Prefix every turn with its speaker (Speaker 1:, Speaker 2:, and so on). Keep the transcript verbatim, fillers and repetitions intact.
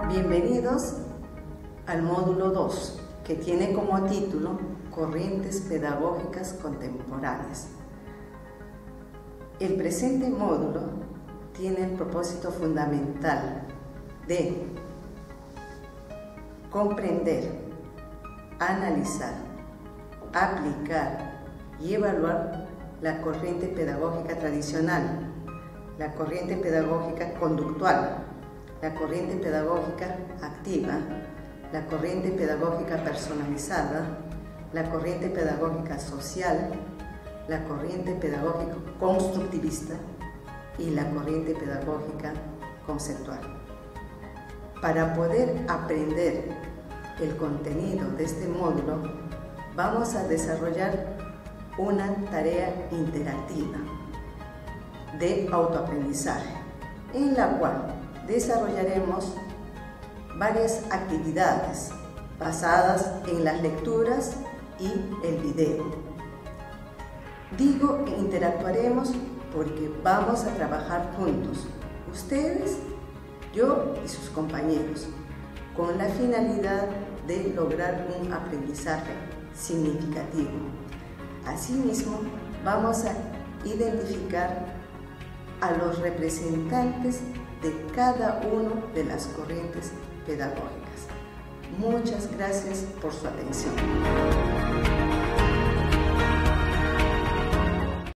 Speaker 1: Bienvenidos al módulo dos, que tiene como título Corrientes Pedagógicas Contemporáneas. El presente módulo tiene el propósito fundamental de comprender, analizar, aplicar y evaluar la corriente pedagógica tradicional, la corriente pedagógica conductual, la corriente pedagógica activa, la corriente pedagógica personalizada, la corriente pedagógica social, la corriente pedagógica constructivista y la corriente pedagógica conceptual. Para poder aprender el contenido de este módulo, vamos a desarrollar una tarea interactiva de autoaprendizaje, en la cual desarrollaremos varias actividades basadas en las lecturas y el video. Digo que interactuaremos porque vamos a trabajar juntos, ustedes, yo y sus compañeros, con la finalidad de lograr un aprendizaje significativo. Asimismo, vamos a identificar a los representantes de cada una de las corrientes pedagógicas. Muchas gracias por su atención.